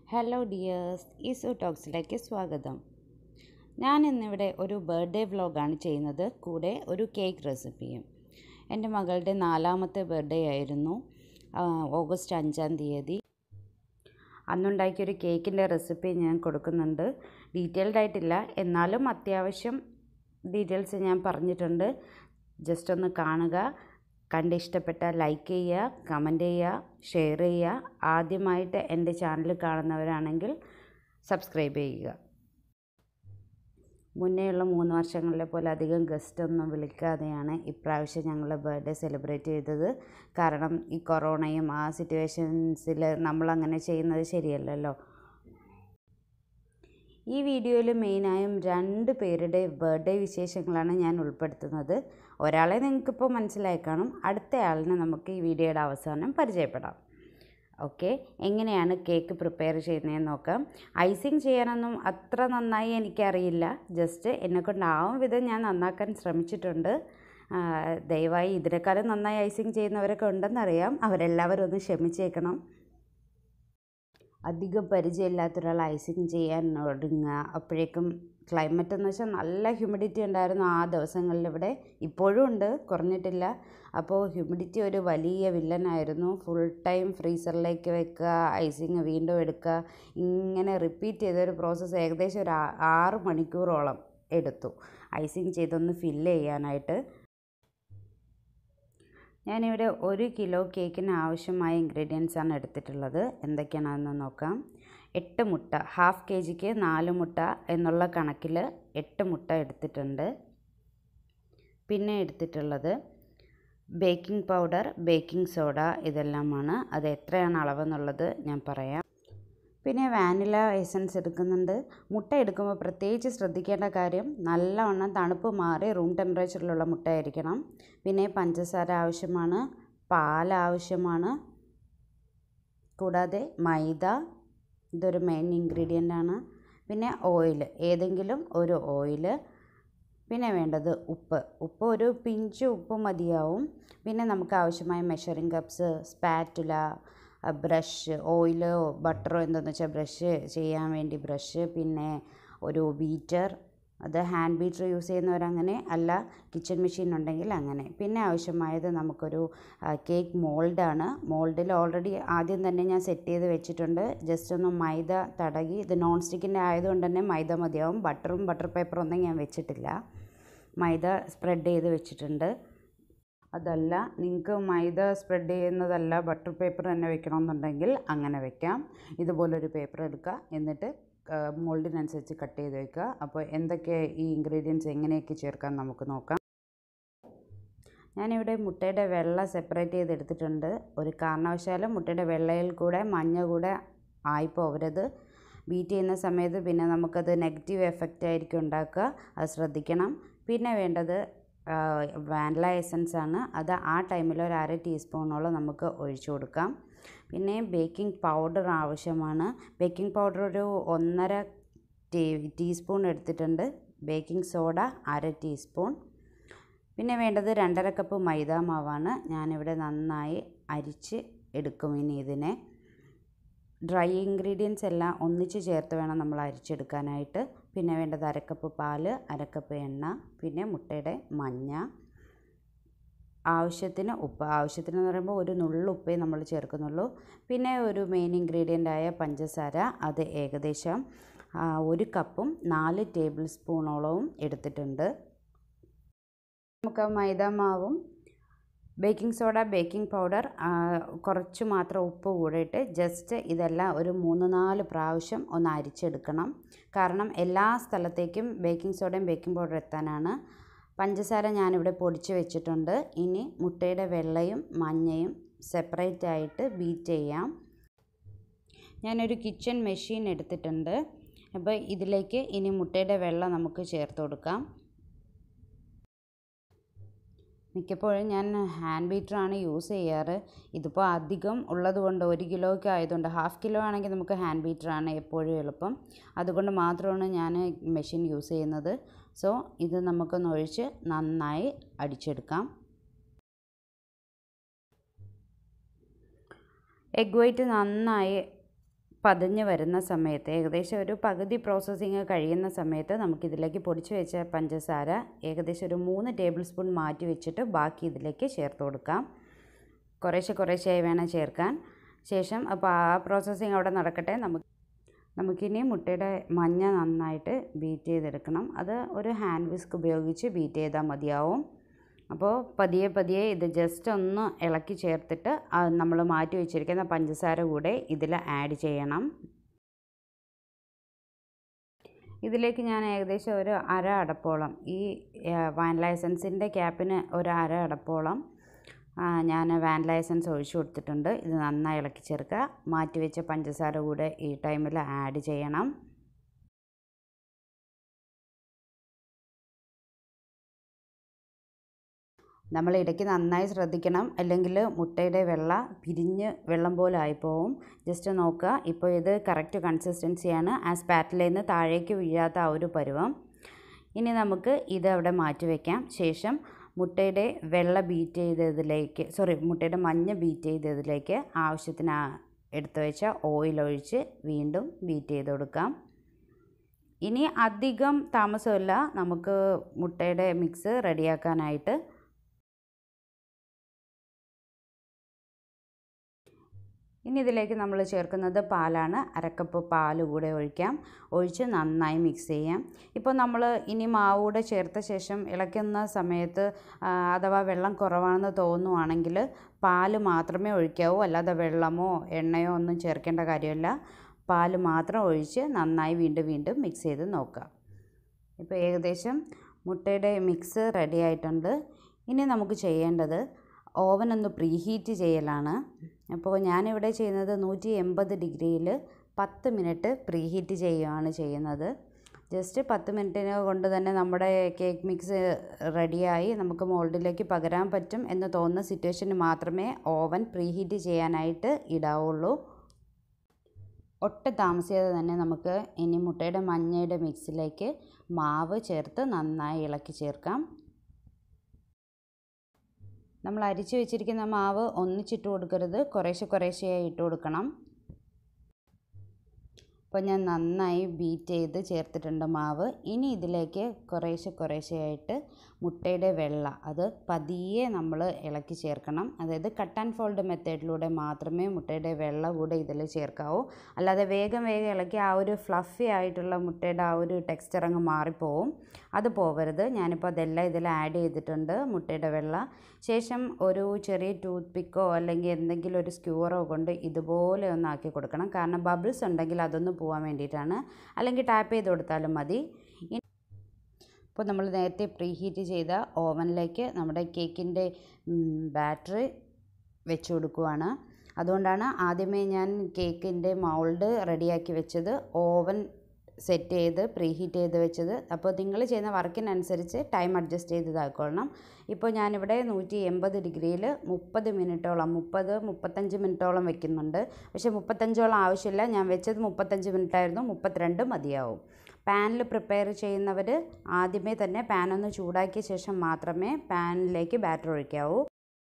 Hello dears, ഈസു ടോക്സിലേക്ക് സ്വാഗതം. ഞാൻ ഇന്നിവിടെ ഒരു ബർത്ത്ഡേ വ്ലോഗാണ് ചെയ്യുന്നത്, കൂടെ ഒരു കേക്ക് റെസിപ്പിയും. എൻ്റെ മകളുടെ 4ാമത്തെ ബർത്ത്ഡേ ആയിരുന്നു, ഓഗസ്റ്റ് 5-ാം തീയതി. അന്നുണ്ടാക്കിയൊരു കേക്കിൻ്റെ റെസിപ്പി ഞാൻ കൊടുക്കുന്നുണ്ട്. ഡീറ്റെയിൽഡ് ആയിട്ടില്ല, എന്നാലും അത്യാവശ്യം ഡീറ്റെയിൽസ് ഞാൻ പറഞ്ഞിട്ടുണ്ട്. ജസ്റ്റ് ഒന്ന് കാണുക. കണ്ട് ഇഷ്ടപ്പെട്ടാൽ ലൈക്ക് ചെയ്യുക, കമൻറ്റ് ചെയ്യുക, ഷെയർ ചെയ്യുക. ആദ്യമായിട്ട് എൻ്റെ ചാനൽ കാണുന്നവരാണെങ്കിൽ സബ്സ്ക്രൈബ് ചെയ്യുക. മുന്നേയുള്ള 3 വർഷങ്ങളിലെ പോലെ അധികം ഗസ്റ്റൊന്നും വിളിക്കാതെയാണ് ഇപ്രാവശ്യം ഞങ്ങൾ ബർത്ത്ഡേ സെലിബ്രേറ്റ് ചെയ്തത്. കാരണം ഈ കൊറോണയും ആ സിറ്റുവേഷൻസിൽ നമ്മളങ്ങനെ ചെയ്യുന്നത് ശരിയല്ലല്ലോ. ഈ വീഡിയോയിൽ മെയിനായും 2 പേരുടെ ബർത്ത്ഡേ വിശേഷങ്ങളാണ് ഞാൻ ഉൾപ്പെടുത്തുന്നത്. ഒരാളെ നിങ്ങൾക്കിപ്പോൾ മനസ്സിലായി കാണും, അടുത്തയാളിനെ നമുക്ക് ഈ വീഡിയോയുടെ അവസാനം പരിചയപ്പെടാം. ഓക്കെ, എങ്ങനെയാണ് കേക്ക് പ്രിപ്പയർ ചെയ്യുന്നതെന്ന് നോക്കാം. ഐസിങ് ചെയ്യാനൊന്നും അത്ര നന്നായി എനിക്കറിയില്ല, ജസ്റ്റ് എന്നെക്കൊണ്ടാവും വിധം ഞാൻ നന്നാക്കാൻ ശ്രമിച്ചിട്ടുണ്ട്. ദയവായി ഇതിനേക്കാളും നന്നായി ഐസിങ് ചെയ്യുന്നവരൊക്കെ ഉണ്ടെന്നറിയാം, അവരെല്ലാവരും ഒന്ന് ക്ഷമിച്ചേക്കണം. അധികം പരിചയമില്ലാത്ത ഒരാൾ ഐസിങ് ചെയ്യാൻ ഒടുങ്ങുക. അപ്പോഴേക്കും ക്ലൈമറ്റ് എന്ന് വെച്ചാൽ നല്ല ഹ്യൂമിഡിറ്റി ഉണ്ടായിരുന്നു ആ ദിവസങ്ങളിൽ. ഇവിടെ ഇപ്പോഴും ഉണ്ട്, കുറഞ്ഞിട്ടില്ല. അപ്പോൾ ഹ്യൂമിഡിറ്റി ഒരു വലിയ വില്ലനായിരുന്നു. ഫുൾ ടൈം ഫ്രീസറിലേക്ക് വെക്കുക, ഐസിങ് വീണ്ടും എടുക്കുക, ഇങ്ങനെ റിപ്പീറ്റ് ചെയ്തൊരു പ്രോസസ്സ് ഏകദേശം ഒരു 6 മണിക്കൂറോളം എടുത്തു ഐസിങ് ചെയ്തൊന്ന് ഫില്ല് ചെയ്യാനായിട്ട്. ഞാനിവിടെ 1 കിലോ കേക്കിന് ആവശ്യമായ ഇൻഗ്രീഡിയൻസാണ് എടുത്തിട്ടുള്ളത്. എന്തൊക്കെയാണെന്ന് നോക്കാം. 8 മുട്ട, ഹാഫ് kgക്ക് 4 മുട്ട എന്നുള്ള കണക്കിൽ 8 മുട്ട എടുത്തിട്ടുണ്ട്. പിന്നെ എടുത്തിട്ടുള്ളത് ബേക്കിംഗ് പൗഡർ, ബേക്കിംഗ് സോഡ, ഇതെല്ലാമാണ്. അത് എത്രയാണ് അളവെന്നുള്ളത് ഞാൻ പറയാം. പിന്നെ വാനില എസൻസ് എടുക്കുന്നുണ്ട്. മുട്ട എടുക്കുമ്പോൾ പ്രത്യേകിച്ച് ശ്രദ്ധിക്കേണ്ട കാര്യം, നല്ലവണ്ണം തണുപ്പ് മാറി റൂം ടെമ്പറേച്ചറിലുള്ള മുട്ടയായിരിക്കണം. പിന്നെ പഞ്ചസാര ആവശ്യമാണ്, പാൽ ആവശ്യമാണ്, കൂടാതെ മൈദ, ഇതൊരു മെയിൻ ഇൻഗ്രീഡിയൻ്റ് ആണ്. പിന്നെ ഓയിൽ, ഏതെങ്കിലും ഒരു ഓയിൽ. പിന്നെ വേണ്ടത് ഉപ്പ് ഒരു പിഞ്ച് ഉപ്പ് മതിയാവും. പിന്നെ നമുക്ക് ആവശ്യമായ മെഷറിംഗ് കപ്സ്, സ്പാറ്റുല, ബ്രഷ്, ഓയിലോ ബട്ടറോ എന്താണെന്ന് വെച്ചാൽ ബ്രഷ് ചെയ്യാൻ വേണ്ടി ബ്രഷ്, പിന്നെ ഒരു ബീറ്റർ, അത് ഹാൻഡ് ബീറ്റർ യൂസ് ചെയ്യുന്നവരങ്ങനെ, അല്ല കിച്ചൺ മെഷീൻ ഉണ്ടെങ്കിൽ അങ്ങനെ. പിന്നെ ആവശ്യമായത് നമുക്കൊരു കേക്ക് മോൾഡാണ്. മോൾഡിൽ ഓൾറെഡി ആദ്യം തന്നെ ഞാൻ സെറ്റ് ചെയ്ത് വെച്ചിട്ടുണ്ട്. ജസ്റ്റ് ഒന്ന് മൈദ തടകി, ഇത് നോൺ സ്റ്റിക്കിൻ്റെ ആയതുകൊണ്ട് തന്നെ മൈദ മതിയാവും. ബട്ടർ പേപ്പറും ഒന്നും ഞാൻ വെച്ചിട്ടില്ല, മൈദ സ്പ്രെഡ് ചെയ്ത് വെച്ചിട്ടുണ്ട്. അതല്ല, നിങ്ങൾക്ക് മൈദ സ്പ്രെഡ് ചെയ്യുന്നതല്ല ബട്ടർ പേപ്പർ തന്നെ വെക്കണമെന്നുണ്ടെങ്കിൽ അങ്ങനെ വെക്കാം. ഇതുപോലൊരു പേപ്പർ എടുക്കുക, എന്നിട്ട് മോൾഡിനനുസരിച്ച് കട്ട് ചെയ്ത് വയ്ക്കുക. അപ്പോൾ എന്തൊക്കെ ഈ ഇൻഗ്രീഡിയൻസ് എങ്ങനെയൊക്കെ ചേർക്കാൻ നമുക്ക് നോക്കാം. ഞാനിവിടെ മുട്ടയുടെ വെള്ള സെപ്പറേറ്റ് ചെയ്തെടുത്തിട്ടുണ്ട്. ഒരു കാരണവശാലും മുട്ടയുടെ വെള്ളയിൽ കൂടെ മഞ്ഞ കൂടെ ആയിപ്പോവരുത്. ബീറ്റ് ചെയ്യുന്ന സമയത്ത് പിന്നെ നമുക്കത് നെഗറ്റീവ് എഫക്റ്റ് ആയിരിക്കും ഉണ്ടാക്കുക, അത് ശ്രദ്ധിക്കണം. പിന്നെ വേണ്ടത് വാനില എസൻസ് ആണ്. അത് ആ ടൈമിൽ ഒരു 1/2 ടീസ്പൂണോളം നമുക്ക് ഒഴിച്ചു കൊടുക്കാം. പിന്നെ ബേക്കിംഗ് പൗഡർ ആവശ്യമാണ്. ബേക്കിംഗ് പൗഡർ ഒരു 1.5 ടീസ്പൂൺ എടുത്തിട്ടുണ്ട്. Baking soda 1/2 teaspoon. പിന്നെ വേണ്ടത് 2.5 കപ്പ് മൈദ മാവാണ്. ഞാനിവിടെ നന്നായി അരിച്ച് എടുക്കും. ഇനി ഇതിനെ ഡ്രൈ ഇൻഗ്രീഡിയൻസ് എല്ലാം ഒന്നിച്ച് ചേർത്ത് വേണം നമ്മൾ അരിച്ചെടുക്കാനായിട്ട്. പിന്നെ വേണ്ടത് 1/2 കപ്പ് പാല്, 1/2 കപ്പ് എണ്ണ, പിന്നെ മുട്ടയുടെ മഞ്ഞ, ആവശ്യത്തിന് ഉപ്പ്. ആവശ്യത്തിന് എന്ന് പറയുമ്പോൾ ഒരു നുള്ളു ഉപ്പേ നമ്മൾ ചേർക്കുന്നുള്ളൂ. പിന്നെ ഒരു മെയിൻ ഇൻഗ്രീഡിയൻ്റായ പഞ്ചസാര, അത് ഏകദേശം 1 കപ്പും 4 ടേബിൾ സ്പൂണോളവും എടുത്തിട്ടുണ്ട്. നമുക്ക് മൈദ മാവും ബേക്കിംഗ് സോഡ, ബേക്കിംഗ് പൗഡർ, കുറച്ച് മാത്രം ഉപ്പ് കൂടിയിട്ട് ജസ്റ്റ് ഇതെല്ലാം ഒരു 3-4 പ്രാവശ്യം ഒന്ന് അരിച്ചെടുക്കണം. കാരണം എല്ലാ സ്ഥലത്തേക്കും ബേക്കിംഗ് സോഡയും ബേക്കിംഗ് പൗഡർ എത്താനാണ്. പഞ്ചസാര ഞാനിവിടെ പൊടിച്ച് വെച്ചിട്ടുണ്ട്. ഇനി മുട്ടയുടെ വെള്ളയും മഞ്ഞയും സെപ്പറേറ്റ് ആയിട്ട് ബീറ്റ് ചെയ്യാം. ഞാനൊരു കിച്ചൺ മെഷീൻ എടുത്തിട്ടുണ്ട്. അപ്പോൾ ഇതിലേക്ക് ഇനി മുട്ടയുടെ വെള്ളം നമുക്ക് ചേർത്ത് കൊടുക്കാം. മിക്കപ്പോഴും ഞാൻ ഹാൻഡ് ബീറ്ററാണ് യൂസ് ചെയ്യാറ്. ഇതിപ്പോൾ അധികം ഉള്ളത് കൊണ്ട് 1 കിലോയ്ക്ക് ആയതുകൊണ്ട്, 1/2 കിലോ ആണെങ്കിൽ നമുക്ക് ഹാൻഡ് ബീറ്ററാണ് എപ്പോഴും എളുപ്പം. അതുകൊണ്ട് മാത്രമാണ് ഞാൻ മെഷീൻ യൂസ് ചെയ്യുന്നത്. സോ ഇത് നമുക്കൊന്ന് ഒഴിച്ച് നന്നായി അടിച്ചെടുക്കാം. എഗ് വൈറ്റ് നന്നായി പതിഞ്ഞ് വരുന്ന സമയത്ത് ഏകദേശം ഒരു പകുതി പ്രോസസ്സിങ് കഴിയുന്ന സമയത്ത് നമുക്കിതിലേക്ക് പൊടിച്ച് വെച്ച പഞ്ചസാര ഏകദേശം ഒരു 3 ടേബിൾ സ്പൂൺ മാറ്റി വെച്ചിട്ട് ബാക്കി ഇതിലേക്ക് ചേർത്ത് കൊടുക്കാം. കുറേശ്ശെയായി വേണം ചേർക്കാൻ. ശേഷം അപ്പോൾ ആ പ്രോസസ്സിങ് അവിടെ നടക്കട്ടെ. നമുക്കിനി മുട്ടയുടെ മഞ്ഞ നന്നായിട്ട് ബീറ്റ് ചെയ്തെടുക്കണം. അത് ഒരു ഹാൻഡ് വിസ്ക് ഉപയോഗിച്ച് ബീറ്റ് ചെയ്താൽ മതിയാവും. അപ്പോൾ പതിയെ ഇത് ജസ്റ്റ് ഒന്ന് ഇളക്കി ചേർത്തിട്ട് നമ്മൾ മാറ്റി വെച്ചിരിക്കുന്ന പഞ്ചസാര കൂടെ ഇതിൽ ആഡ് ചെയ്യണം. ഇതിലേക്ക് ഞാൻ ഏകദേശം ഒരു അര അടപ്പോളം ഈ വാനില എസൻസിൻ്റെ ക്യാപ്പിന് ഒരു അര അടപ്പോളം ഞാൻ വാനില എസൻസ് ഒഴിച്ചു കൊടുത്തിട്ടുണ്ട്. ഇത് നന്നായി ഇളക്കി ചേർക്കുക. മാറ്റി വെച്ച പഞ്ചസാര കൂടെ ഈ ടൈമിൽ ആഡ് ചെയ്യണം. നമ്മൾ ഇടയ്ക്ക് നന്നായി ശ്രദ്ധിക്കണം, അല്ലെങ്കിൽ മുട്ടയുടെ വെള്ളം പോലെ ആയിപ്പോവും. ജസ്റ്റ് നോക്കുക. ഇപ്പോൾ ഇത് കറക്റ്റ് കൺസിസ്റ്റൻസിയാണ്. ആ സ്പാറ്റിലയിൽ നിന്ന് താഴേക്ക് വീഴാത്ത ആ ഒരു പരുവം. ഇനി നമുക്ക് ഇത് അവിടെ മാറ്റി വയ്ക്കാം. ശേഷം മുട്ടയുടെ മുട്ടയുടെ മഞ്ഞ ബീറ്റ് ചെയ്തതിലേക്ക് ആവശ്യത്തിന് എടുത്തു വെച്ച ഓയിൽ ഒഴിച്ച് വീണ്ടും ബീറ്റ് ചെയ്ത് കൊടുക്കാം. ഇനി അധികം താമസമില്ല നമുക്ക് മുട്ടയുടെ മിക്സ് റെഡിയാക്കാനായിട്ട്. ഇനി ഇതിലേക്ക് നമ്മൾ ചേർക്കുന്നത് പാലാണ്. അരക്കപ്പ് പാൽ കൂടെ ഒഴിച്ച് നന്നായി മിക്സ് ചെയ്യാം. ഇപ്പോൾ നമ്മൾ ഇനി മാവ് കൂടെ ചേർത്ത ശേഷം ഇളക്കുന്ന സമയത്ത് അഥവാ വെള്ളം കുറവാണെന്ന് തോന്നുവാണെങ്കിൽ പാൽ മാത്രമേ ഒഴിക്കാവൂ. അല്ലാതെ വെള്ളമോ എണ്ണയോ ഒന്നും ചേർക്കേണ്ട കാര്യമില്ല. പാൽ മാത്രം ഒഴിച്ച് നന്നായി വീണ്ടും മിക്സ് ചെയ്ത് നോക്കുക. ഇപ്പോൾ ഏകദേശം മുട്ടയുടെ മിക്സ് റെഡി ആയിട്ടുണ്ട്. ഇനി നമുക്ക് ചെയ്യേണ്ടത് ഓവൻ ഒന്ന് പ്രീഹീറ്റ് ചെയ്യലാണ്. അപ്പോൾ ഞാനിവിടെ ചെയ്യുന്നത് 180 ഡിഗ്രിയിൽ 10 മിനിറ്റ് പ്രീഹീറ്റ് ചെയ്യുകയാണ് ചെയ്യുന്നത്. ജസ്റ്റ് 10 മിനിറ്റിന് കൊണ്ട് തന്നെ നമ്മുടെ കേക്ക് മിക്സ് റെഡിയായി നമുക്ക് മോൾഡിലേക്ക് പകരാൻ പറ്റും എന്ന് തോന്നുന്ന സിറ്റുവേഷന് മാത്രമേ ഓവൻ പ്രീഹീറ്റ് ചെയ്യാനായിട്ട് ഇടാവുള്ളൂ. ഒട്ടും താമസിയാതെ തന്നെ നമുക്ക് ഇനി മുട്ടയുടെ മഞ്ഞയുടെ മിക്സിലേക്ക് മാവ് ചേർത്ത് നന്നായി ഇളക്കി ചേർക്കാം. നമ്മൾ അരിച്ച് വെച്ചിരിക്കുന്ന മാവ് ഒന്നിച്ചിട്ട് കൊടുക്കരുത്, കുറേശ്ശെയായി ഇട്ട് കൊടുക്കണം. അപ്പോൾ ഞാൻ നന്നായി ബീറ്റ് ചെയ്ത് ചേർത്തിട്ടുണ്ട് മാവ്. ഇനി ഇതിലേക്ക് കുറേശ്ശെയായിട്ട് മുട്ടയുടെ അത് പതിയെ നമ്മൾ ഇളക്കി ചേർക്കണം. അതായത് കട്ട് ആൻഡ് ഫോൾഡ് മെത്തേഡിലൂടെ മാത്രമേ മുട്ടയുടെ കൂടെ ഇതിൽ ചേർക്കാവൂ. അല്ലാതെ വേഗം ഇളക്കി ആ ഒരു ഫ്ലഫി ആയിട്ടുള്ള മുട്ടയുടെ ആ ഒരു ടെക്സ്ചർ അങ്ങ് മാറിപ്പോവും. അത് പോവരുത്. ഞാനിപ്പോൾ അതെല്ലാം ഇതിൽ ആഡ് ചെയ്തിട്ടുണ്ട് മുട്ടയുടെ ശേഷം ഒരു ചെറിയ ടൂത്ത് പിക്കോ അല്ലെങ്കിൽ എന്തെങ്കിലും ഒരു സ്ക്യൂറോ കൊണ്ട് ഇതുപോലെ ഒന്ന് ആക്കി കൊടുക്കണം. കാരണം ബബിൾസ് ഉണ്ടെങ്കിൽ അതൊന്ന് പോകാൻ വേണ്ടിയിട്ടാണ്. അല്ലെങ്കിൽ ടാപ്പ് ചെയ്ത് കൊടുത്താലും മതി. ഇപ്പോൾ നമ്മൾ നേരത്തെ പ്രീഹീറ്റ് ചെയ്ത ഓവനിലേക്ക് നമ്മുടെ കേക്കിൻ്റെ ബാറ്റർ വെച്ച് കൊടുക്കുകയാണ്. അതുകൊണ്ടാണ് ആദ്യമേ ഞാൻ കേക്കിൻ്റെ മൗൾഡ് റെഡിയാക്കി വെച്ചത്, ഓവൻ സെറ്റ് ചെയ്ത് പ്രീഹീറ്റ് ചെയ്ത് വെച്ചത്. അപ്പോൾ നിങ്ങൾ ചെയ്യുന്ന വർക്കിനനുസരിച്ച് ടൈം അഡ്ജസ്റ്റ് ചെയ്ത് ഇതാക്കണം. ഇപ്പോൾ ഞാനിവിടെ 180 ഡിഗ്രിയിൽ 30 മിനിറ്റോളം 35 മിനിറ്റോളം വെക്കുന്നുണ്ട്. പക്ഷേ 35ഓളം ആവശ്യമില്ല. ഞാൻ വെച്ചത് 35 മിനിറ്റായിരുന്നു. 32 മതിയാവും. പാനിൽ പ്രിപ്പയർ ചെയ്യുന്നവർ ആദ്യമേ തന്നെ പാനൊന്ന് ചൂടാക്കിയ ശേഷം മാത്രമേ പാനിലേക്ക് ബാറ്റർ ഒഴിക്കാവൂ.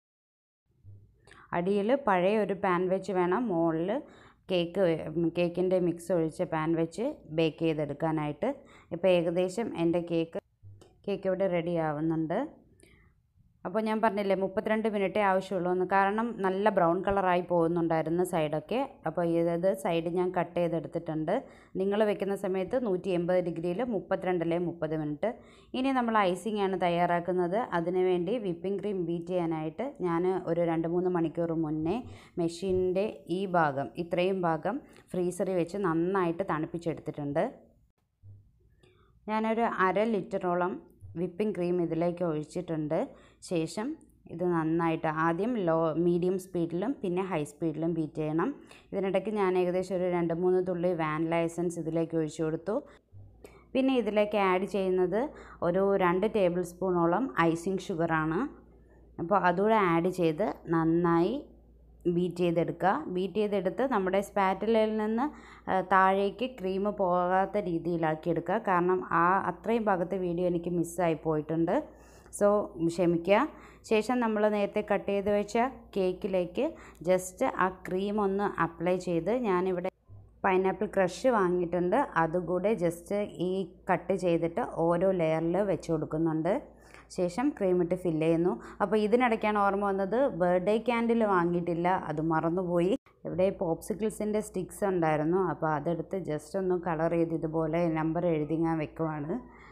അടിയിൽ പഴയ ഒരു പാൻ വെച്ച് വേണം മുകളിൽ കേക്കിൻ്റെ മിക്സ് ഒഴിച്ച് പാൻ വെച്ച് ബേക്ക് ചെയ്തെടുക്കാനായിട്ട്. ഇപ്പോൾ ഏകദേശം എൻ്റെ കേക്ക് ഇവിടെ റെഡി ആവുന്നുണ്ട്. അപ്പോൾ ഞാൻ പറഞ്ഞില്ലേ 32 മിനിറ്റേ ആവശ്യമുള്ളൂ എന്ന്. കാരണം നല്ല ബ്രൗൺ കളറായി പോകുന്നുണ്ടായിരുന്നു സൈഡൊക്കെ. അപ്പോൾ ഇത് സൈഡ് ഞാൻ കട്ട് ചെയ്തെടുത്തിട്ടുണ്ട്. നിങ്ങൾ വെക്കുന്ന സമയത്ത് 180 ഡിഗ്രിയിൽ 30 മിനിറ്റ്. ഇനി നമ്മൾ ഐസിംഗ് ആണ് തയ്യാറാക്കുന്നത്. അതിനുവേണ്ടി വിപ്പിംഗ് ക്രീം ബീറ്റ് ചെയ്യാനായിട്ട് ഞാൻ ഒരു 2-3 മണിക്കൂർ മുന്നേ മെഷീനിൻ്റെ ഇത്രയും ഭാഗം ഫ്രീസറിൽ വെച്ച് നന്നായിട്ട് തണുപ്പിച്ചെടുത്തിട്ടുണ്ട്. ഞാനൊരു 1/2 ലിറ്ററോളം വിപ്പിംഗ് ക്രീം ഇതിലേക്ക് ഒഴിച്ചിട്ടുണ്ട്. ശേഷം ഇത് നന്നായിട്ട് ആദ്യം മീഡിയം സ്പീഡിലും പിന്നെ ഹൈ സ്പീഡിലും ബീറ്റ് ചെയ്യണം. ഇതിനിടയ്ക്ക് ഞാൻ ഏകദേശം ഒരു 2-3 തുള്ളി വാനില എസൻസ് ഇതിലേക്ക് ഒഴിച്ചു കൊടുത്തു. പിന്നെ ഇതിലേക്ക് ആഡ് ചെയ്യുന്നത് ഒരു 2 ടേബിൾ സ്പൂണോളം ഐസിങ് ഷുഗറാണ്. അപ്പോൾ അതുകൂടെ ആഡ് ചെയ്ത് നന്നായി ബീറ്റ് ചെയ്തെടുത്ത് നമ്മുടെ സ്പാറ്റിലയിൽ നിന്ന് താഴേക്ക് ക്രീം പോകാത്ത രീതിയിലാക്കിയെടുക്കുക. കാരണം അത്രയും ഭാഗത്തെ വീഡിയോ എനിക്ക് മിസ്സായി പോയിട്ടുണ്ട്. സോ ക്ഷമിക്കുക. ശേഷം നമ്മൾ നേരത്തെ കട്ട് ചെയ്ത് വെച്ച കേക്കിലേക്ക് ജസ്റ്റ് ആ ക്രീം ഒന്ന് അപ്ലൈ ചെയ്ത് ഞാനിവിടെ പൈനാപ്പിൾ ക്രഷ് വാങ്ങിയിട്ടുണ്ട്. അതുകൂടെ ജസ്റ്റ് ഈ കട്ട് ചെയ്തിട്ട് ഓരോ ലെയറിൽ വെച്ച് കൊടുക്കുന്നുണ്ട്. ശേഷം ക്രീമിട്ട് ഫില്ല് ചെയ്യുന്നു. അപ്പോൾ ഇതിനിടയ്ക്കാണ് ഓർമ്മ വന്നത്, ബർത്ത്ഡേ ക്യാൻഡിൽ വാങ്ങിയിട്ടില്ല, അത് മറന്നുപോയി. ഇവിടെ പോപ്സിക്കിൾസിൻ്റെ സ്റ്റിക്സ് ഉണ്ടായിരുന്നു, അപ്പോൾ അതെടുത്ത് ജസ്റ്റ് ഒന്ന് കളർ ചെയ്ത് ഇതുപോലെ നമ്പർ എഴുതി ഞാൻ വെക്കുവാണ്.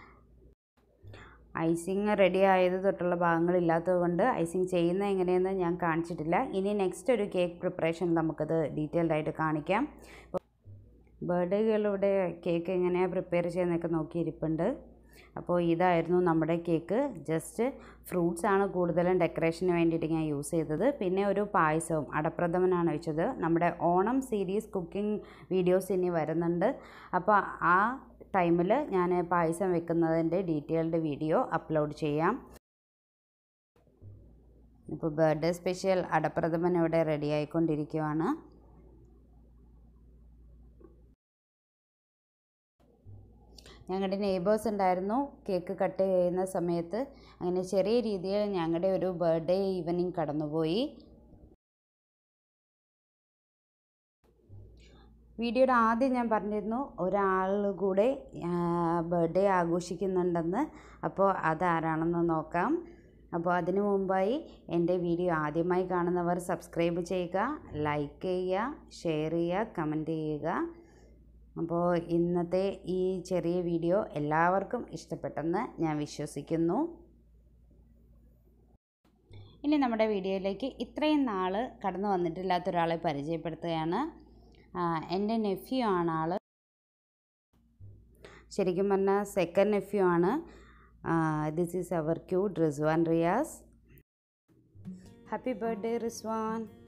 ഐസിങ് റെഡി ആയത് തൊട്ടുള്ള ഭാഗങ്ങളില്ലാത്തത് കൊണ്ട് ഐസിങ് ചെയ്യുന്നത് എങ്ങനെയെന്ന് ഞാൻ കാണിച്ചിട്ടില്ല. ഇനി നെക്സ്റ്റ് ഒരു കേക്ക് പ്രിപ്പറേഷൻ നമുക്കത് ഡീറ്റെയിൽഡായിട്ട് കാണിക്കാം. ബർത്ത്ഡേകളുടെ കേക്ക് എങ്ങനെയാണ് പ്രിപ്പയർ ചെയ്യുന്നതൊക്കെ നോക്കിയിരിപ്പുണ്ട്. അപ്പോൾ ഇതായിരുന്നു നമ്മുടെ കേക്ക്. ജസ്റ്റ് ഫ്രൂട്ട്സ് ആണ് കൂടുതലും ഡെക്കറേഷന് വേണ്ടിയിട്ട് ഞാൻ യൂസ് ചെയ്തത്. പിന്നെ ഒരു പായസവും അടപ്രഥമനാണ് വെച്ചത്. നമ്മുടെ ഓണം സീരീസ് കുക്കിംഗ് വീഡിയോസ് ഇനി വരുന്നുണ്ട്. അപ്പോൾ ആ ടൈമിൽ ഞാൻ പായസം വെക്കുന്നതിൻ്റെ ഡീറ്റെയിൽഡ് വീഡിയോ അപ്ലോഡ് ചെയ്യാം. ഇപ്പോൾ ബർത്ത്ഡേ സ്പെഷ്യൽ അടപ്രഥമൻ ഇവിടെ റെഡി ആയിക്കൊണ്ടിരിക്കുകയാണ്. ഞങ്ങളുടെ നെയ്ബേഴ്സ് ഉണ്ടായിരുന്നു കേക്ക് കട്ട് ചെയ്യുന്ന സമയത്ത്. അങ്ങനെ ചെറിയ രീതിയിൽ ഞങ്ങളുടെ ഒരു ബർത്ത്ഡേ ഈവനിങ് കടന്നുപോയി. വീഡിയോയുടെ ആദ്യം ഞാൻ പറഞ്ഞിരുന്നു ഒരാൾ കൂടെ ബർത്ത്ഡേ ആഘോഷിക്കുന്നുണ്ടെന്ന്. അപ്പോൾ അതാരാണെന്ന് നോക്കാം. അപ്പോൾ അതിനു മുമ്പായി എൻ്റെ വീഡിയോ ആദ്യമായി കാണുന്നവർ സബ്സ്ക്രൈബ് ചെയ്യുക, ലൈക്ക് ചെയ്യുക, ഷെയർ ചെയ്യുക, കമൻറ്റ് ചെയ്യുക. അപ്പോൾ ഇന്നത്തെ ഈ ചെറിയ വീഡിയോ എല്ലാവർക്കും ഇഷ്ടപ്പെട്ടെന്ന് ഞാൻ വിശ്വസിക്കുന്നു. ഇനി നമ്മുടെ വീഡിയോയിലേക്ക് ഇത്രയും നാൾ കടന്നു വന്നിട്ടില്ലാത്ത ഒരാളെ പരിചയപ്പെടുത്തുകയാണ്. എൻ്റെ നെഫ്യൂ ആണ് ആൾ. ശരിക്കും പറഞ്ഞാൽ സെക്കൻഡ് നെഫ്യൂ ആണ്. This is our cute Rizwan Riyaz. Happy birthday Rizwan.